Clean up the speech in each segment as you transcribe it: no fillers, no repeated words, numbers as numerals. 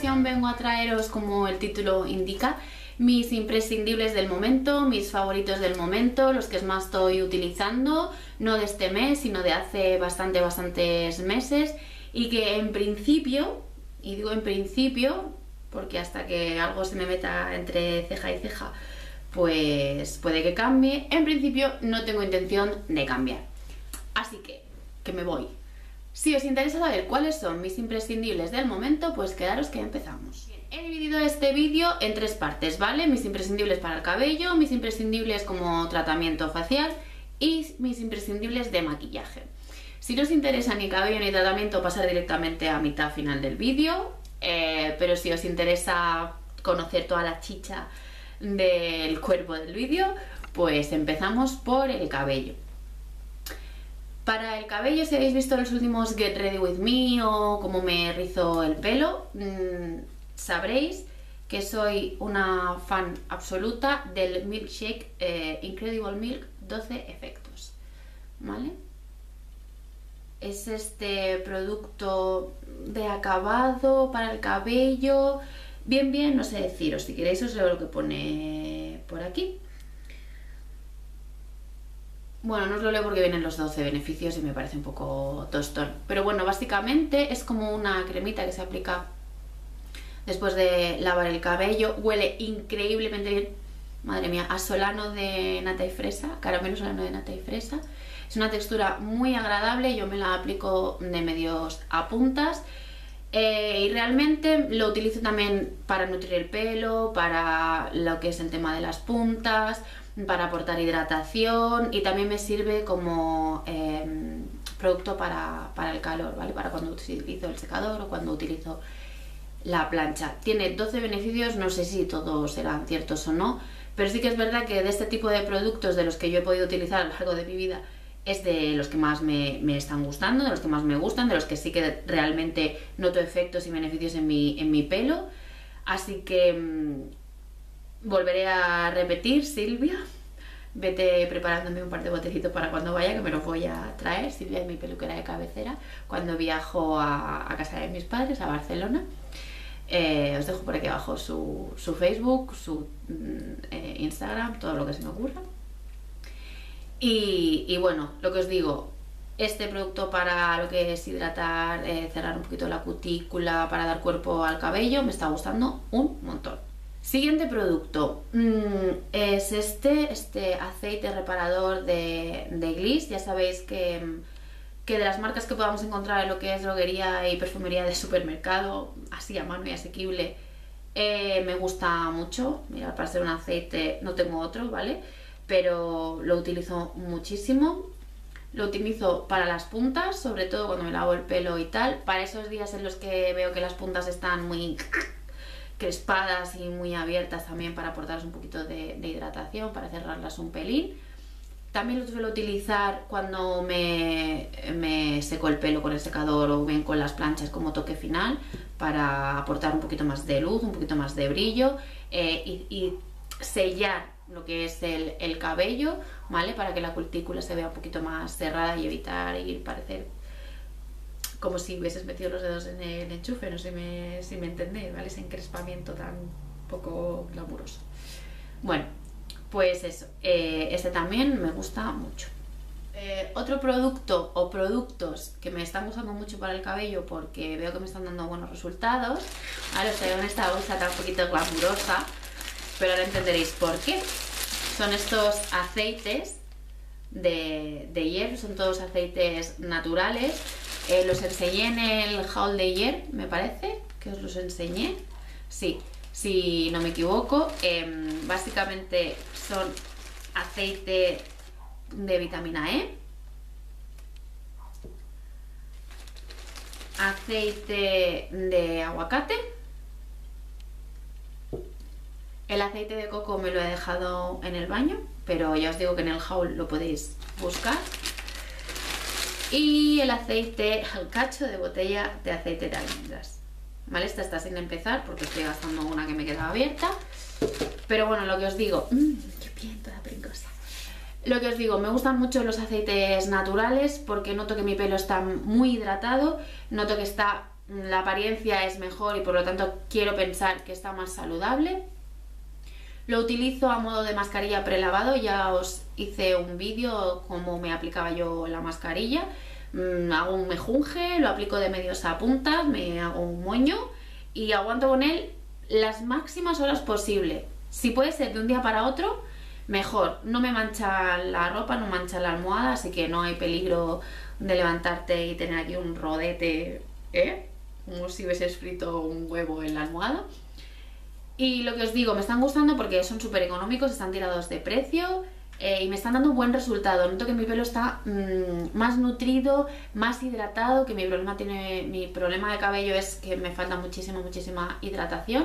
continuación vengo a traeros, como el título indica, mis imprescindibles del momento, mis favoritos del momento, los que más estoy utilizando, no de este mes, sino de hace bastantes meses, y que en principio, y digo en principio, porque hasta que algo se me meta entre ceja y ceja, pues puede que cambie, en principio no tengo intención de cambiar. Así que me voy. Si os interesa saber cuáles son mis imprescindibles del momento, pues quedaros que empezamos. Bien, he dividido este vídeo en tres partes, ¿vale? Mis imprescindibles para el cabello, mis imprescindibles como tratamiento facial y mis imprescindibles de maquillaje. Si no os interesa ni cabello ni tratamiento, pasar directamente a mitad final del vídeo, pero si os interesa conocer toda la chicha del cuerpo del vídeo, pues empezamos por el cabello. Para el cabello, si habéis visto los últimos Get Ready With Me o cómo me rizo el pelo, sabréis que soy una fan absoluta del Milkshake Incredible Milk 12 efectos, ¿vale? Es este producto de acabado para el cabello, bien, no sé deciros, si queréis os leo lo que pone por aquí. Bueno, no os lo leo porque vienen los 12 beneficios y me parece un poco tostón. Pero bueno, básicamente es como una cremita que se aplica después de lavar el cabello. Huele increíblemente bien. Madre mía, a solano de nata y fresa, caramelo solano de nata y fresa. Es una textura muy agradable, yo me la aplico de medios a puntas. Y realmente lo utilizo también para nutrir el pelo, para lo que es el tema de las puntas, para aportar hidratación, y también me sirve como producto para el calor, ¿vale? Para cuando utilizo el secador o cuando utilizo la plancha. Tiene 12 beneficios, no sé si todos serán ciertos o no, pero sí que es verdad que de este tipo de productos de los que yo he podido utilizar a lo largo de mi vida es de los que más me están gustando, de los que más me gustan, de los que sí que realmente noto efectos y beneficios en mi pelo. Así que volveré a repetir, Silvia, vete preparándome un par de botecitos para cuando vaya, que me los voy a traer. Silvia es mi peluquera de cabecera cuando viajo a casa de mis padres, a Barcelona. Os dejo por aquí abajo su Facebook, su Instagram, todo lo que se me ocurra. Y bueno, lo que os digo, este producto para lo que es hidratar, cerrar un poquito la cutícula, para dar cuerpo al cabello, me está gustando un montón. Siguiente producto es este aceite reparador de Gliss. Ya sabéis que de las marcas que podamos encontrar en lo que es droguería y perfumería de supermercado, así a mano y asequible, me gusta mucho. Mirad, para ser un aceite no tengo otro, ¿vale? Pero lo utilizo muchísimo. Lo utilizo para las puntas, sobre todo cuando me lavo el pelo y tal, para esos días en los que veo que las puntas están muy crespadas y muy abiertas, también para aportarles un poquito de hidratación, para cerrarlas un pelín. También lo suelo utilizar cuando me seco el pelo con el secador o bien con las planchas como toque final, para aportar un poquito más de luz, un poquito más de brillo, y sellar lo que es el cabello, ¿vale? Para que la cutícula se vea un poquito más cerrada y evitar y parecer como si hubieses metido los dedos en el enchufe, no sé si me entendéis, ¿vale? Ese encrespamiento tan poco glamuroso. Bueno, pues eso, este también me gusta mucho. Otro producto o productos que me están gustando mucho para el cabello, porque veo que me están dando buenos resultados, ahora os traigo en esta bolsa tan poquito glamurosa, pero ahora entenderéis por qué. Son estos aceites de hierro, son todos aceites naturales. Los enseñé en el haul de ayer, me parece que os los enseñé, sí, si no me equivoco. Básicamente son aceite de vitamina E, aceite de aguacate. El aceite de coco me lo he dejado en el baño, pero ya os digo que en el haul lo podéis buscar. Y el aceite, el cacho de botella de aceite de almendras, ¿vale? Esta está sin empezar porque estoy gastando una que me quedaba abierta. Pero bueno, lo que os digo, qué bien, toda pringosa. Lo que os digo, me gustan mucho los aceites naturales porque noto que mi pelo está muy hidratado, noto que está la apariencia es mejor y por lo tanto quiero pensar que está más saludable. Lo utilizo a modo de mascarilla prelavado, ya os hice un vídeo cómo me aplicaba yo la mascarilla. Hago un mejunje, lo aplico de medios a puntas, me hago un moño y aguanto con él las máximas horas posible. Si puede ser de un día para otro, mejor. No me mancha la ropa, no mancha la almohada, así que no hay peligro de levantarte y tener aquí un rodete, como si hubieses frito un huevo en la almohada. Y lo que os digo, me están gustando porque son súper económicos, están tirados de precio y me están dando un buen resultado. Noto que mi pelo está más nutrido, más hidratado, que mi problema de cabello es que me falta muchísima hidratación.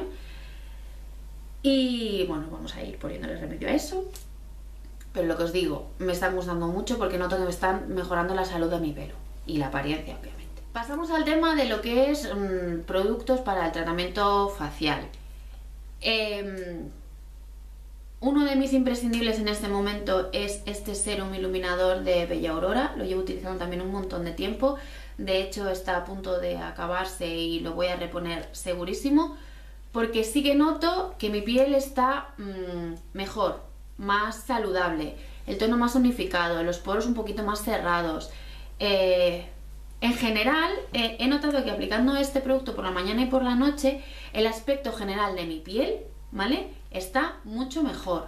Y bueno, vamos a ir poniéndole remedio a eso. Pero lo que os digo, me están gustando mucho porque noto que me están mejorando la salud de mi pelo y la apariencia, obviamente. Pasamos al tema de lo que es productos para el tratamiento facial. Uno de mis imprescindibles en este momento es este serum iluminador de Bella Aurora. Lo llevo utilizando también un montón de tiempo. De hecho está a punto de acabarse y lo voy a reponer segurísimo, porque sí que noto que mi piel está mejor, más saludable, el tono más unificado, los poros un poquito más cerrados. En general, he notado que aplicando este producto por la mañana y por la noche, el aspecto general de mi piel, ¿vale?, está mucho mejor.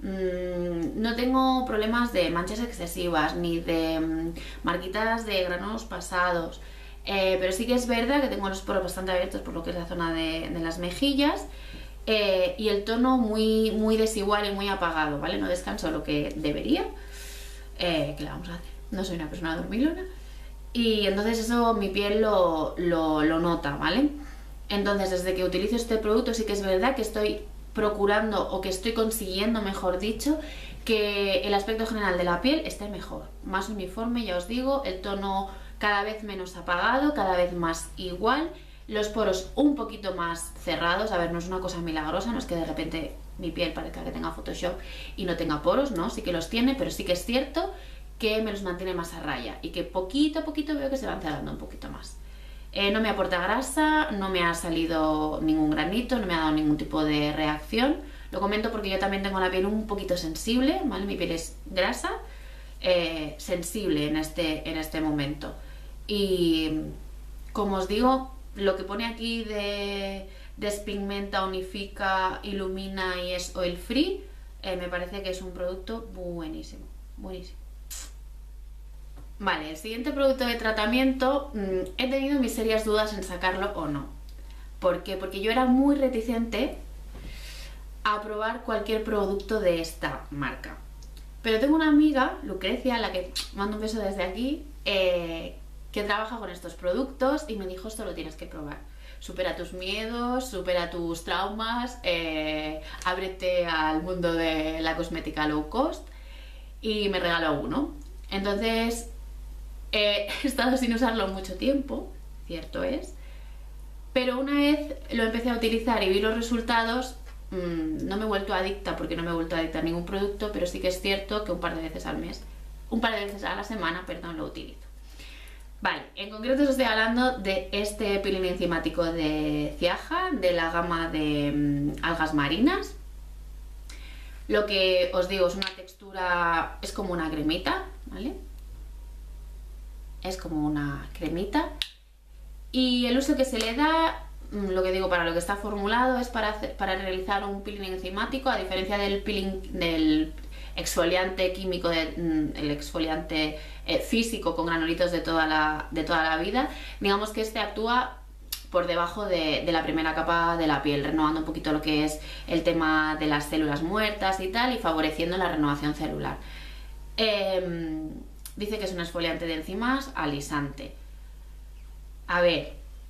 No tengo problemas de manchas excesivas, ni de marquitas de granos pasados, pero sí que es verdad que tengo los poros bastante abiertos por lo que es la zona de las mejillas, y el tono muy desigual y muy apagado, ¿vale? No descanso lo que debería. ¿Qué le vamos a hacer? No soy una persona dormilona. Y entonces eso mi piel lo nota, ¿vale? Entonces desde que utilizo este producto sí que es verdad que estoy procurando, o que estoy consiguiendo, mejor dicho, que el aspecto general de la piel esté mejor, más uniforme, ya os digo, el tono cada vez menos apagado, cada vez más igual, los poros un poquito más cerrados. A ver, no es una cosa milagrosa, no es que de repente mi piel parezca que tenga Photoshop y no tenga poros, no, sí que los tiene, pero sí que es cierto que me los mantiene más a raya y que poquito a poquito veo que se van cerrando un poquito más. No me aporta grasa, no me ha salido ningún granito, no me ha dado ningún tipo de reacción. Lo comento porque yo también tengo la piel un poquito sensible, ¿vale? Mi piel es grasa, sensible en este momento. Y como os digo, lo que pone aquí de despigmenta, unifica, ilumina y es oil free, me parece que es un producto buenísimo, buenísimo. Vale, el siguiente producto de tratamiento, he tenido mis serias dudas en sacarlo o no. ¿Por qué? Porque yo era muy reticente a probar cualquier producto de esta marca. Pero tengo una amiga, Lucrecia, a la que mando un beso desde aquí, que trabaja con estos productos y me dijo: esto lo tienes que probar. Supera tus miedos, supera tus traumas, ábrete al mundo de la cosmética low cost, y me regaló uno. Entonces he estado sin usarlo mucho tiempo, cierto es, pero una vez lo empecé a utilizar y vi los resultados, no me he vuelto adicta, porque no me he vuelto adicta a ningún producto, pero sí que es cierto que un par de veces a la semana, perdón, lo utilizo. Vale, en concreto os estoy hablando de este peeling enzimático de Ciaja, de la gama de algas marinas. Lo que os digo, es una textura, es como una cremita, ¿vale? Es como una cremita. Y el uso que se le da, lo que digo, para lo que está formulado, es para realizar un peeling enzimático, a diferencia del peeling del exfoliante químico, el exfoliante físico con granulitos de toda la vida. Digamos que este actúa por debajo de la primera capa de la piel, renovando un poquito lo que es el tema de las células muertas y tal, y favoreciendo la renovación celular. Dice que es un exfoliante de enzimas alisante. A ver,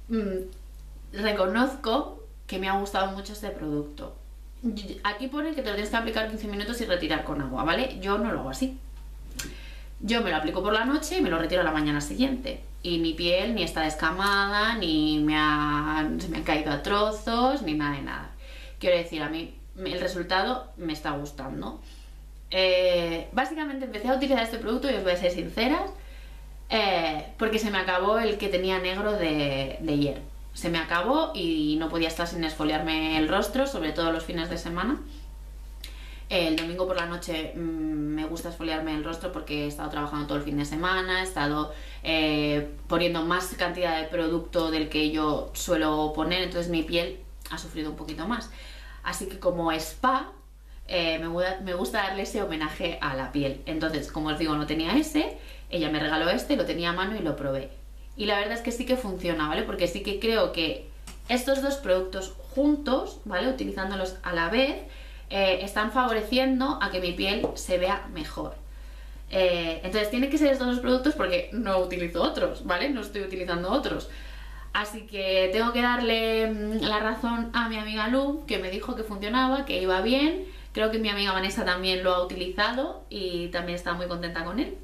reconozco que me ha gustado mucho este producto. Aquí pone que te lo tienes que aplicar 15 minutos y retirar con agua, ¿vale? Yo no lo hago así. Yo me lo aplico por la noche y me lo retiro a la mañana siguiente. Y mi piel ni está descamada, ni se me han caído a trozos, ni nada de nada. Quiero decir, a mí el resultado me está gustando. Básicamente empecé a utilizar este producto, y os voy a ser sinceras, porque se me acabó el que tenía negro de hierro. se me acabó y no podía estar sin exfoliarme el rostro, sobre todo los fines de semana. El domingo por la noche me gusta exfoliarme el rostro porque he estado trabajando todo el fin de semana, he estado poniendo más cantidad de producto del que yo suelo poner, entonces mi piel ha sufrido un poquito más. Así que como spa, me gusta darle ese homenaje a la piel. Entonces, como os digo, no tenía ese, ella me regaló este, lo tenía a mano y lo probé. Y la verdad es que sí que funciona, ¿vale? Porque sí que creo que estos dos productos juntos, ¿vale? Utilizándolos a la vez, están favoreciendo a que mi piel se vea mejor. Entonces tiene que ser estos dos productos porque no utilizo otros, ¿vale? No estoy utilizando otros. Así que tengo que darle la razón a mi amiga Lu, que me dijo que funcionaba, que iba bien. Creo que mi amiga Vanessa también lo ha utilizado y también está muy contenta con él.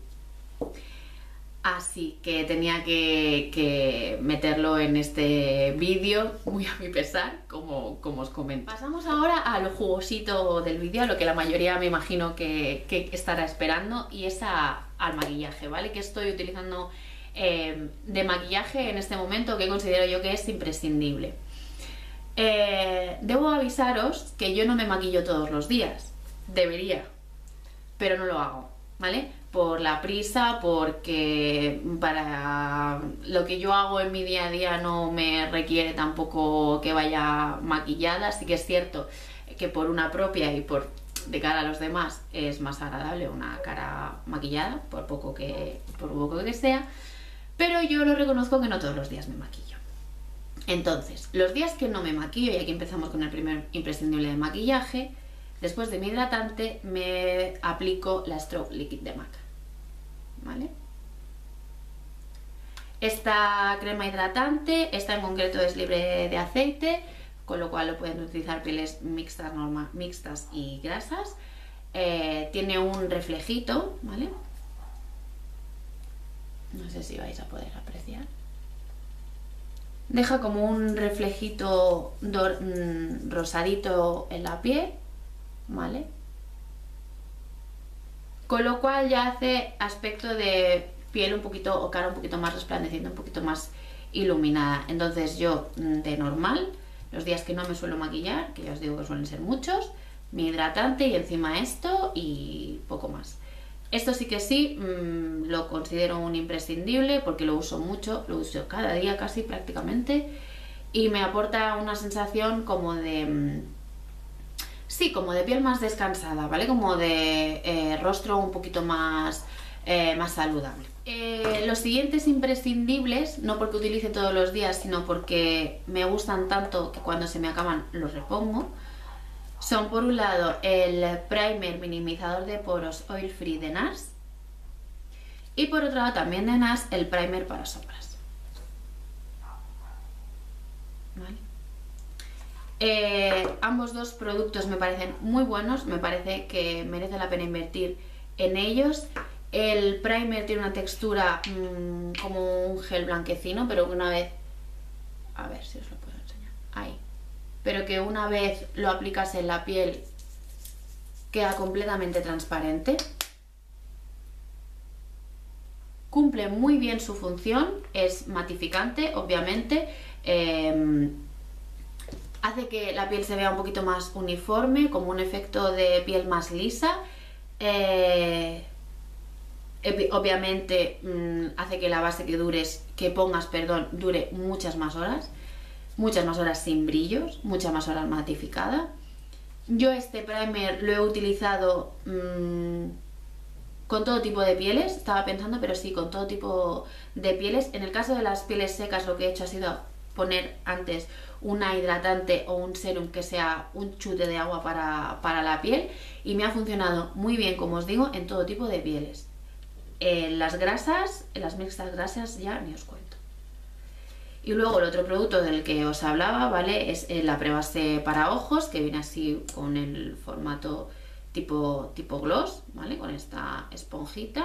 Así que tenía que meterlo en este vídeo, muy a mi pesar, como os comento. Pasamos ahora a lo jugosito del vídeo, a lo que la mayoría me imagino que estará esperando, y es al maquillaje, ¿vale? Que estoy utilizando de maquillaje en este momento, que considero yo que es imprescindible. Debo avisaros que yo no me maquillo todos los días, debería, pero no lo hago, ¿vale? Por la prisa, porque para lo que yo hago en mi día a día no me requiere tampoco que vaya maquillada. Así que es cierto que por una propia y por de cara a los demás es más agradable una cara maquillada, por poco que sea, pero yo lo reconozco que no todos los días me maquillo. Entonces, los días que no me maquillo, y aquí empezamos con el primer imprescindible de maquillaje, después de mi hidratante me aplico la Stroke Liquid de MAC, ¿vale? Esta crema hidratante, esta en concreto es libre de aceite, con lo cual lo pueden utilizar pieles mixtas y grasas. Tiene un reflejito, ¿vale? No sé si vais a poder apreciar. Deja como un reflejito rosadito en la piel, ¿vale? Con lo cual ya hace aspecto de piel un poquito, o cara un poquito más resplandeciente, un poquito más iluminada. Entonces yo, de normal, los días que no me suelo maquillar, que ya os digo que suelen ser muchos, mi hidratante y encima esto y poco más. Esto sí que sí, lo considero un imprescindible porque lo uso mucho, lo uso cada día casi prácticamente, y me aporta una sensación como de... sí, como de piel más descansada, ¿vale? Como de rostro un poquito más saludable. Los siguientes imprescindibles, no porque utilice todos los días, sino porque me gustan tanto que cuando se me acaban los repongo, son por un lado el primer minimizador de poros Oil Free de NARS y por otro lado también de NARS el primer para sombras. ¿Vale? Ambos dos productos me parecen muy buenos, me parece que merece la pena invertir en ellos. El primer tiene una textura como un gel blanquecino, pero que una vez... a ver si os lo puedo enseñar. Ahí. Pero que una vez lo aplicas en la piel queda completamente transparente. Cumple muy bien su función, es matificante, obviamente. Hace que la piel se vea un poquito más uniforme, como un efecto de piel más lisa. Obviamente hace que la base que pongas, dure muchas más horas sin brillos, muchas más horas matificada. Yo este primer lo he utilizado con todo tipo de pieles, estaba pensando, pero sí, con todo tipo de pieles. En el caso de las pieles secas lo que he hecho ha sido poner antes una hidratante o un serum que sea un chute de agua para la piel, y me ha funcionado muy bien, como os digo, en todo tipo de pieles. Las grasas, las mixtas grasas ya ni os cuento. Y luego el otro producto del que os hablaba, ¿vale? Es la prebase para ojos, que viene así con el formato tipo gloss, ¿vale? Con esta esponjita.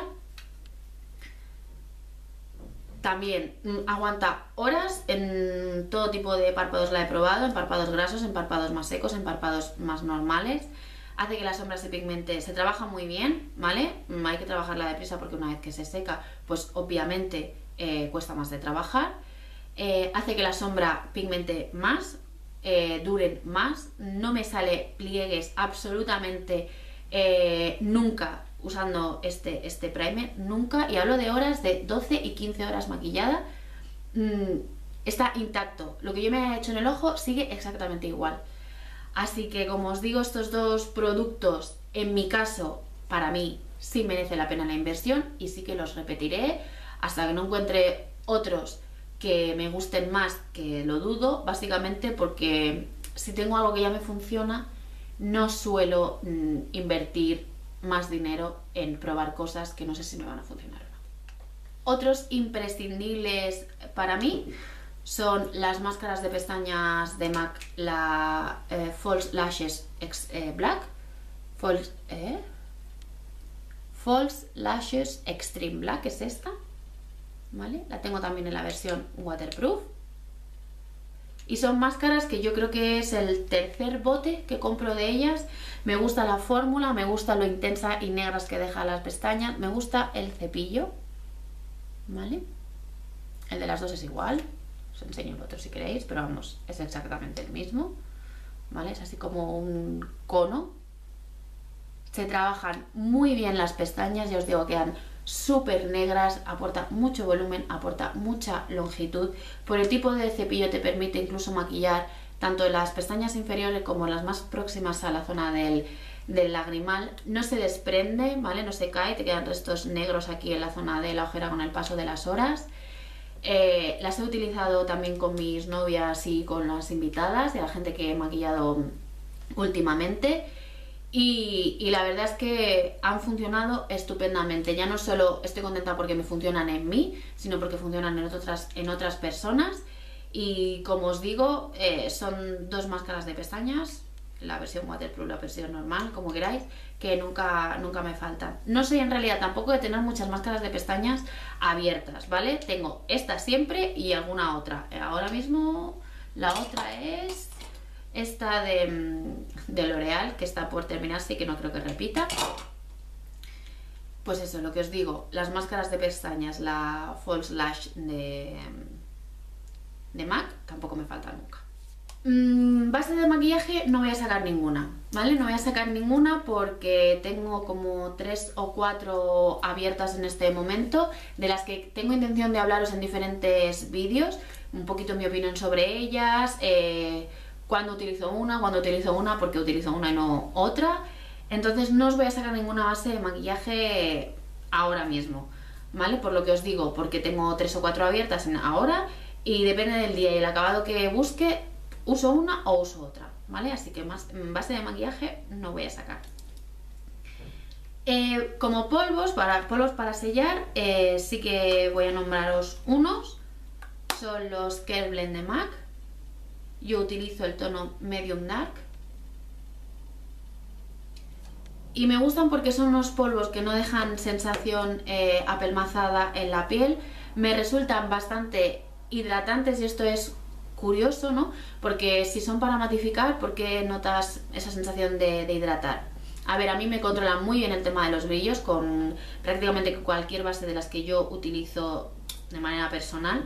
También aguanta horas en todo tipo de párpados, la he probado, en párpados grasos, en párpados más secos, en párpados más normales. Hace que la sombra se pigmente, se trabaja muy bien, ¿vale? Hay que trabajarla deprisa porque una vez que se seca, pues obviamente cuesta más de trabajar. hace que la sombra pigmente más, duren más, no me sale pliegues absolutamente nunca usando este primer, nunca, y hablo de horas de 12 y 15 horas maquillada. Está intacto, lo que yo me he hecho en el ojo sigue exactamente igual. Así que, como os digo, estos dos productos, en mi caso, para mí sí merece la pena la inversión y sí que los repetiré hasta que no encuentre otros que me gusten más, que lo dudo, básicamente porque si tengo algo que ya me funciona, no suelo invertir más dinero en probar cosas que no sé si me van a funcionar o no. Otros imprescindibles para mí son las máscaras de pestañas de MAC, la False Lashes Black, False Lashes Extreme Black, es esta, ¿vale? La tengo también en la versión waterproof. Y son máscaras que yo creo que es el tercer bote que compro de ellas. Me gusta la fórmula, me gusta lo intensa y negras que deja las pestañas, me gusta el cepillo, ¿vale? El de las dos es igual. Os enseño el otro si queréis, pero vamos, es exactamente el mismo, ¿vale? Es así como un cono. Se trabajan muy bien las pestañas, ya os digo, quedan súper negras, aporta mucho volumen, aporta mucha longitud. Por el tipo de cepillo te permite incluso maquillar tanto las pestañas inferiores como las más próximas a la zona del lagrimal. No se desprende, ¿vale? No se cae, te quedan restos negros aquí en la zona de la ojera con el paso de las horas. Las he utilizado también con mis novias y con las invitadas y a la gente que he maquillado últimamente, y la verdad es que han funcionado estupendamente. Ya no solo estoy contenta porque me funcionan en mí, sino porque funcionan en otras personas. Y como os digo, son dos máscaras de pestañas, la versión waterproof, la versión normal, como queráis, que nunca me faltan. No soy en realidad tampoco de tener muchas máscaras de pestañas abiertas, ¿vale? Tengo esta siempre y alguna otra. Ahora mismo la otra es esta de L'Oreal, que está por terminarse y que no creo que repita. Pues eso, lo que os digo, las máscaras de pestañas, la False Lash de MAC, tampoco me falta nunca. Base de maquillaje no voy a sacar ninguna, ¿vale? No voy a sacar ninguna porque tengo como 3 o 4 abiertas en este momento, de las que tengo intención de hablaros en diferentes vídeos, un poquito mi opinión sobre ellas, cuándo utilizo una, porque utilizo una y no otra. Entonces no os voy a sacar ninguna base de maquillaje ahora mismo, ¿vale? Por lo que os digo, porque tengo 3 o 4 abiertas ahora y depende del día y el acabado que busque, uso una o uso otra, ¿vale? Así que más base de maquillaje no voy a sacar. Como polvos para sellar, sí que voy a nombraros unos. Son los Care Blend de MAC. Yo utilizo el tono Medium Dark. Y me gustan porque son unos polvos que no dejan sensación apelmazada en la piel. Me resultan bastante hidratantes y esto es curioso, ¿no? Porque si son para matificar, ¿por qué notas esa sensación de hidratar? A ver, a mí me controlan muy bien el tema de los brillos con prácticamente cualquier base de las que yo utilizo de manera personal.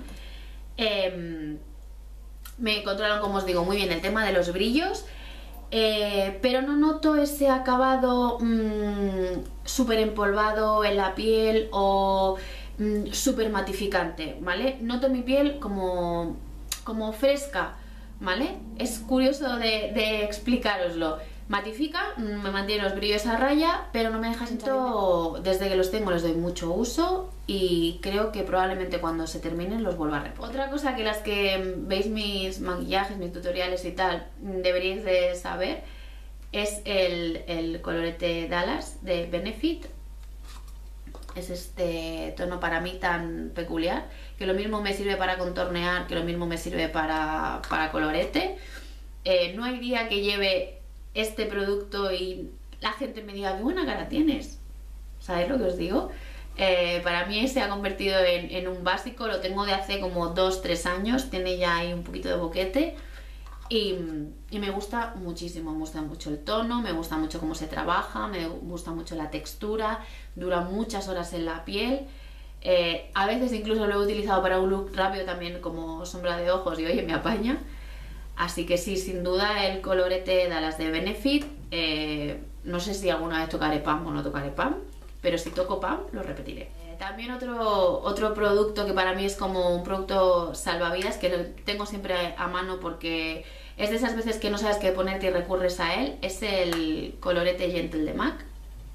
Me controlan, como os digo, muy bien el tema de los brillos, pero no noto ese acabado súper empolvado en la piel o súper matificante, ¿vale? Noto mi piel como fresca, ¿vale? Es curioso de explicároslo. Matifica, me mantiene los brillos a raya, pero no me deja sentir. Desde que los tengo les doy mucho uso y creo que probablemente cuando se terminen los vuelva a reponer. Otra cosa que las que veis mis maquillajes, mis tutoriales y tal, deberíais de saber es el colorete Dallas de Benefit. Es este tono para mí tan peculiar, que lo mismo me sirve para contornear, que lo mismo me sirve para colorete. No hay día que lleve este producto y la gente me diga qué buena cara tienes. ¿Sabéis lo que os digo? Para mí se ha convertido en un básico, lo tengo de hace como 2-3 años, tiene ya ahí un poquito de boquete y me gusta muchísimo, me gusta mucho el tono, me gusta mucho cómo se trabaja, me gusta mucho la textura, dura muchas horas en la piel. A veces incluso lo he utilizado para un look rápido también como sombra de ojos y oye, me apaña. Así que sí, sin duda el colorete Dallas de Benefit. No sé si alguna vez tocaré PAM o no tocaré PAM, pero si toco PAM lo repetiré. También otro producto que para mí es como un producto salvavidas, que lo tengo siempre a mano porque es de esas veces que no sabes qué ponerte y recurres a él, es el colorete Gentle de MAC.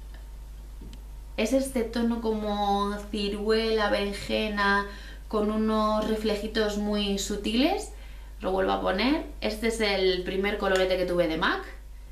Es este tono como ciruela, berenjena, con unos reflejitos muy sutiles. Lo vuelvo a poner. Este es el primer colorete que tuve de MAC.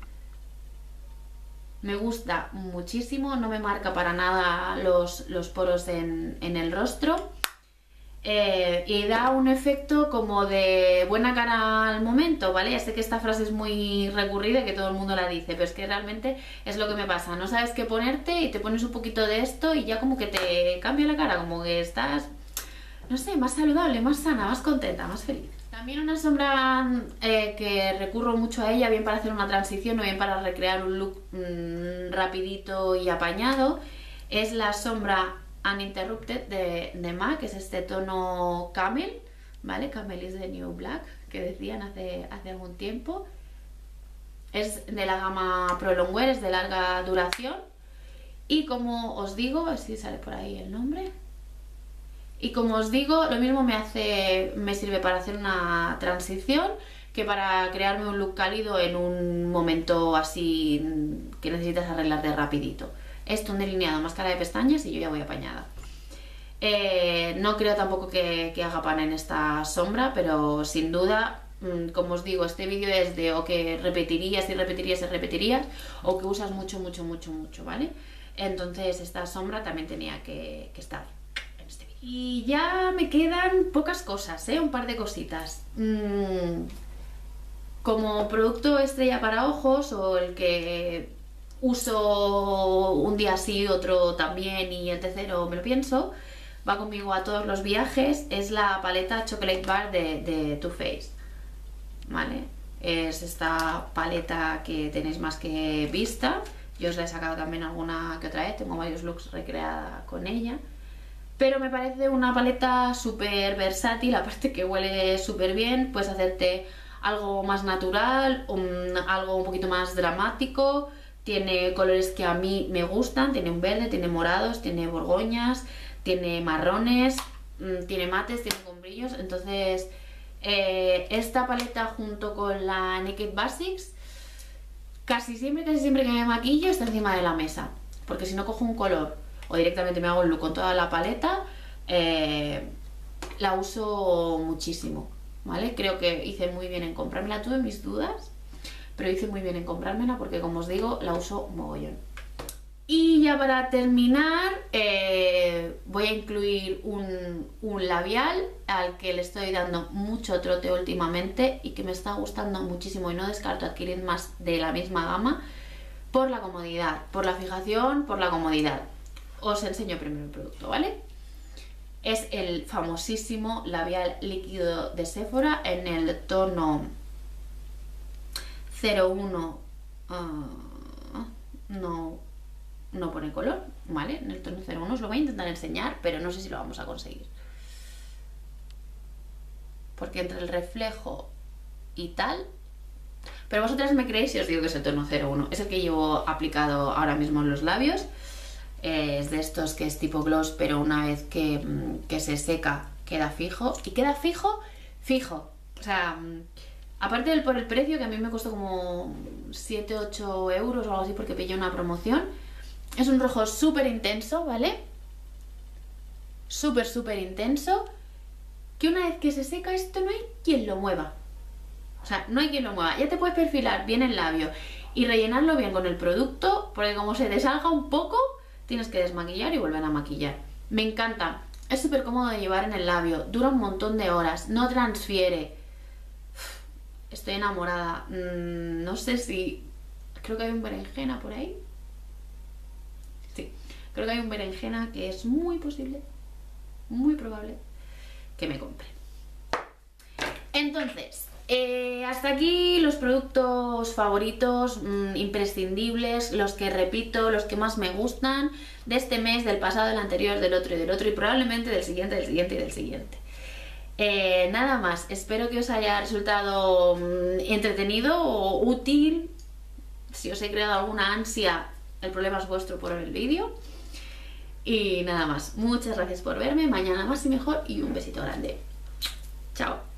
Me gusta muchísimo, no me marca para nada los poros en el rostro. Y da un efecto como de buena cara al momento, ¿vale? Ya sé que esta frase es muy recurrida y que todo el mundo la dice, pero es que realmente es lo que me pasa. No sabes qué ponerte y te pones un poquito de esto y ya como que te cambia la cara, como que estás, no sé, más saludable, más sana, más contenta, más feliz. También una sombra que recurro mucho a ella, bien para hacer una transición o bien para recrear un look rapidito y apañado, es la sombra Uninterrupted de MAC, que es este tono Camel, ¿vale? Camel is the new black, que decían hace algún tiempo. Es de la gama Pro Longwear, es de larga duración. Y como os digo, a ver si sale por ahí el nombre. Y como os digo, lo mismo me sirve para hacer una transición que para crearme un look cálido en un momento así que necesitas arreglarte rapidito. Esto, un delineado, máscara de pestañas y yo ya voy apañada. No creo tampoco que haga pan en esta sombra, pero sin duda, como os digo, este vídeo es de o que repetirías y repetirías y repetirías, o que usas mucho, mucho, mucho, mucho, ¿vale? Entonces esta sombra también tenía que estar en este vídeo. Y ya me quedan pocas cosas, un par de cositas. Como producto estrella para ojos, o el que uso un día sí, otro también y el tercero me lo pienso, va conmigo a todos los viajes, es la paleta Chocolate Bar de Too Faced, ¿vale? Es esta paleta que tenéis más que vista, yo os la he sacado también alguna que otra vez, tengo varios looks recreada con ella, pero me parece una paleta súper versátil, aparte que huele súper bien, puedes hacerte algo más natural, algo un poquito más dramático. Tiene colores que a mí me gustan, tiene un verde, tiene morados, tiene borgoñas, tiene marrones, tiene mates, tiene con brillos. Entonces esta paleta junto con la Naked Basics, casi siempre que me maquillo está encima de la mesa, porque si no cojo un color o directamente me hago el look con toda la paleta, la uso muchísimo, ¿vale? Creo que hice muy bien en comprármela, tuve mis dudas, pero hice muy bien en comprármela porque, como os digo, la uso mogollón. Y ya para terminar, voy a incluir un labial al que le estoy dando mucho trote últimamente y que me está gustando muchísimo y no descarto adquirir más de la misma gama por la comodidad, por la fijación, por la comodidad. Os enseño primero el producto, ¿vale? Es el famosísimo labial líquido de Sephora en el tono 01, no pone color, ¿vale? En el tono 01 os lo voy a intentar enseñar, pero no sé si lo vamos a conseguir. Porque entre el reflejo y tal... Pero vosotras me creéis si os digo que es el tono 01. Es el que llevo aplicado ahora mismo en los labios. Es de estos que es tipo gloss, pero una vez que se seca queda fijo. Y queda fijo, fijo. O sea... Aparte por el precio, que a mí me costó como 7-8 euros o algo así porque pillé una promoción. Es un rojo súper intenso, ¿vale? Súper, súper intenso. Que una vez que se seca esto no hay quien lo mueva. O sea, no hay quien lo mueva. Ya te puedes perfilar bien el labio y rellenarlo bien con el producto, porque como se deshaga un poco, tienes que desmaquillar y volver a maquillar. Me encanta. Es súper cómodo de llevar en el labio. Dura un montón de horas. No transfiere. Estoy enamorada. No sé si... Creo que hay un berenjena por ahí. Sí, creo que hay un berenjena que es muy posible, muy probable que me compre. Entonces, Hasta aquí los productos favoritos, imprescindibles, los que repito, los que más me gustan de este mes, del pasado, del anterior, del otro y probablemente del siguiente, del siguiente y del siguiente. Nada más, espero que os haya resultado entretenido o útil. Si os he creado alguna ansia, el problema es vuestro por ver el vídeo. Y nada más, muchas gracias por verme, mañana más y mejor y un besito grande. Chao.